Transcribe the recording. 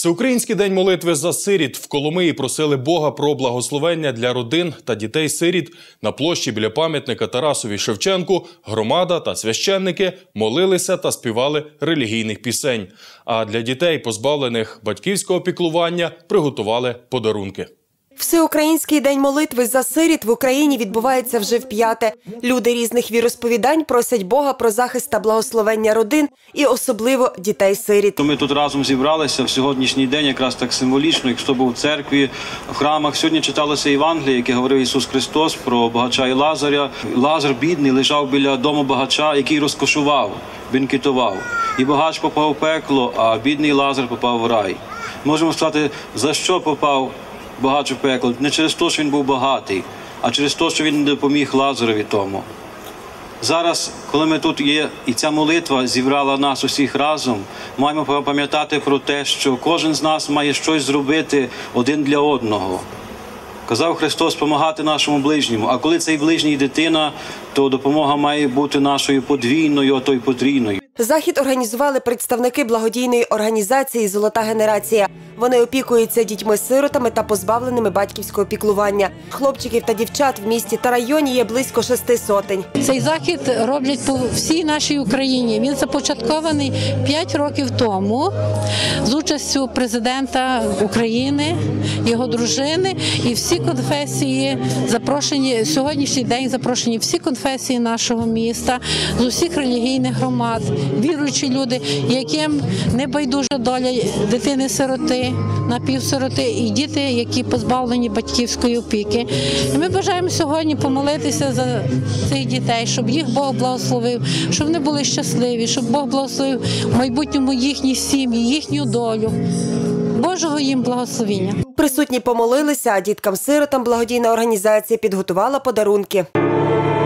Всеукраїнський день молитви за сиріт в Коломиї просили Бога про благословення для родин та дітей-сиріт. На площі біля пам'ятника Тарасові Шевченку громада та священники молилися та співали релігійних пісень. А для дітей, позбавлених батьківського піклування, приготували подарунки. Всеукраїнський день молитви за сиріт в Україні відбувається вже вп'яте. Люди різних віросповідань просять Бога про захист та благословення родин і особливо дітей-сиріт. Ми тут разом зібралися в сьогоднішній день, якраз так символічно, як хто був в церкві, в храмах. Сьогодні читалося Євангеліє, яке говорив Ісус Христос про багача і Лазаря. Лазар бідний лежав біля дому багача, який розкошував, бенкетував. І багач попав в пекло, а бідний Лазар попав в рай. Можемо сказати, за що попав багач у пекло? Не через те, що він був багатий, а через те, що він не допоміг Лазарові тому. Зараз, коли ми тут є, і ця молитва зібрала нас усіх разом, маємо пам'ятати про те, що кожен з нас має щось зробити один для одного. Казав Христос допомагати нашому ближньому, а коли цей ближній дитина, то допомога має бути нашою подвійною, а то й потрійною. Захід організували представники благодійної організації «Золота генерація». Вони опікуються дітьми-сиротами та позбавленими батьківського піклування. Хлопчиків та дівчат в місті та районі є близько 600. Цей захід роблять по всій нашій Україні. Він започаткований 5 років тому з участю президента України, його дружини, і всі конфесії запрошені, сьогоднішній день запрошені всі конфесії нашого міста, з усіх релігійних громад, віруючі люди, яким не байдужа доля дитини-сироти, напівсироти і діти, які позбавлені батьківської опіки. І ми бажаємо сьогодні помолитися за цих дітей, щоб їх Бог благословив, щоб вони були щасливі, щоб Бог благословив в майбутньому їхні сім'ї, їхню долю. Божого їм благословіння. Присутні помолилися, а діткам-сиротам благодійна організація підготувала подарунки.